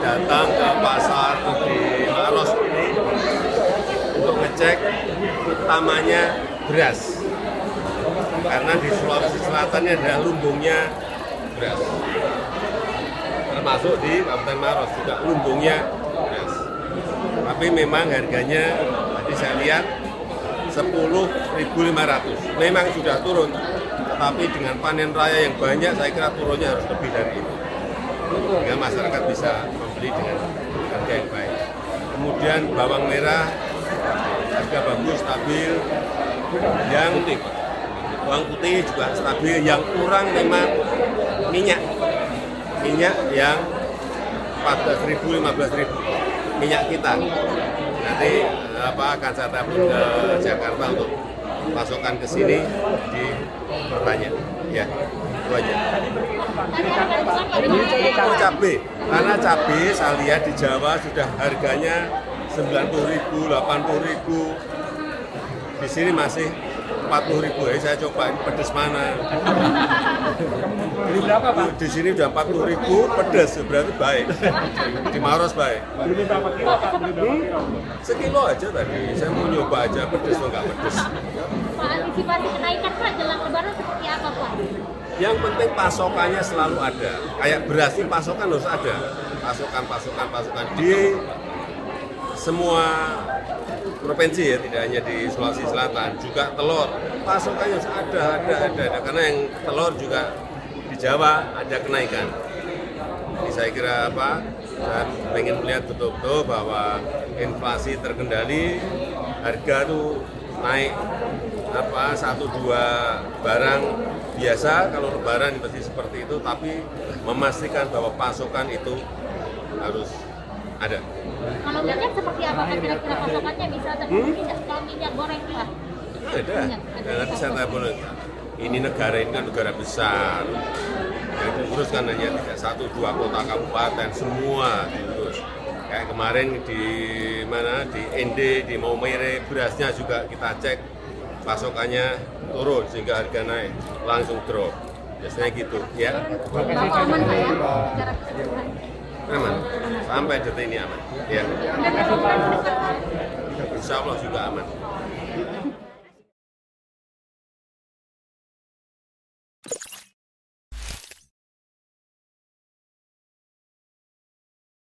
datang ke pasar di Maros ini untuk ngecek utamanya beras. Karena di Sulawesi Selatan ini adalah lumbungnya beras. Termasuk di Kabupaten Maros juga lumbungnya beras. Tapi memang harganya tadi saya lihat 10.500. Memang sudah turun, tetapi dengan panen raya yang banyak saya kira turunnya harus lebih dari itu. Sehingga masyarakat bisa membeli dengan harga yang baik. Kemudian bawang merah harga bagus, stabil. Yang bawang putih juga stabil. Yang kurang memang minyak yang 14.000, 15.000 minyak kita. Nanti akan saya telepon ke Jakarta untuk pasokan ke sini diperbanyak. Ya, itu aja. Oh, cabai, karena cabai saya lihat di Jawa sudah harganya 90.000, 80.000. Di sini masih 40.000. Ya, saya coba pedas mana. Beli berapa, Pak? Di sini udah 40.000 pedas, berarti baik. Di Maros baik. Beli berapa kilo, Pak? Beli berapa kilo? Sekilo aja tadi. Saya mau nyoba aja pedas atau nggak pedas. Pak, antisipasi kenaikan Pak jelang Lebaran seperti apa Pak? Yang penting pasokannya selalu ada. Kayak beras ini pasokan harus ada. Pasokan di semua provinsi ya, tidak hanya di Sulawesi Selatan, juga telur. Pasokannya harus ada. Karena yang telur juga di Jawa ada kenaikan. Jadi saya kira saya ingin melihat betul-betul bahwa inflasi terkendali, harga tuh naik 1-2 barang biasa, kalau lebaran pasti seperti itu, tapi memastikan bahwa pasokan itu harus ada. Kalau minyak seperti apa Pak kira-kira pasokannya bisa terpenuhi tidak? Kalau minyak goreng Pak? Ada. Nanti saya telepon. Ini negara ini kan negara besar. Yang diurus kan hanya tidak 1-2 kota kabupaten, semua diurus. Kayak kemarin di ND, di Maumere, berasnya juga kita cek pasokannya turun sehingga harga naik, langsung drop. Biasanya gitu, ya. Bapak aman Pak ya? Secara keseluruhan. Aman, sampai detik ini aman. Ya. Insya Allah juga aman.